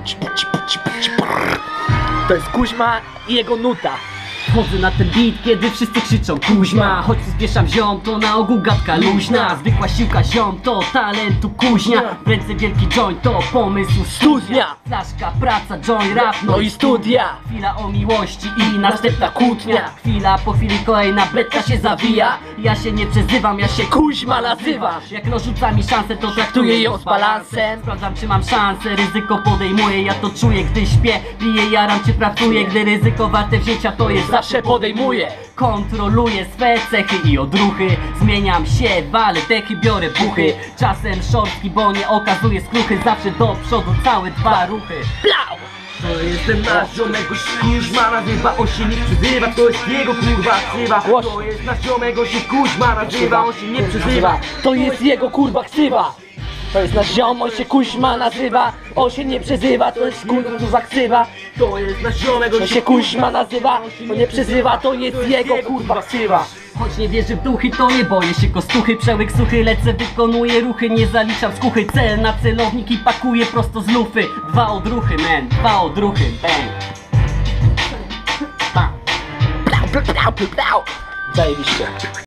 To jest Kuźma i jego nuta. Wchodzę na ten beat, kiedy wszyscy krzyczą Kuźma. Choć zwieszam ziom, to na ogół gadka luźna. Zwykła siłka ziom, to talentu kuźnia. W ręce wielki joint, to pomysł studnia. Flaszka, praca, joint, rap, No i studia. Chwila o miłości i następna kłótnia. Chwila po chwili kolejna betka się zawija. Ja się nie przezywam, ja się Kuźma nazywa. Jak no rzuca mi szansę, to traktuję ją z balansem. Sprawdzam, czy mam szansę, ryzyko podejmuję. Ja to czuję, gdy śpię, piję, jaram czy pracuję. Gdy ryzyko warte wzięcia, to jest Zawsze podejmuję. Kontroluję swe cechy i odruchy. Zmieniam się, walę dechy, biorę buchy. Czasem szorstki, bo nie okazuję skruchy. Zawsze do przodu, całe dwa ruchy. Blau! To jestem nasz ziomek, go się Kuźma nazywa. On się nie przyzywa, to jest jego kurwa ksywa. To jest nasz ziomek, go się Kuźma nazywa. On się nie przyzywa. To jest jego kurwa ksywa. To jest nasz ziom, on się Kuźma nazywa. On się nie przezywa, to jest kurwa ksywa. To jest nasz ziomek, On się Kuźma nazywa. To nie przezywa, to jest jego kurwa ksywa. Choć nie wierzę w duchy, to nie boję się kostuchy. Przełyk suchy, lecę, wykonuję ruchy. Nie zaliczam skuchy, cel na celownik i pakuję prosto z lufy. Dwa odruchy, man, dwa odruchy, bang. Zajebiście.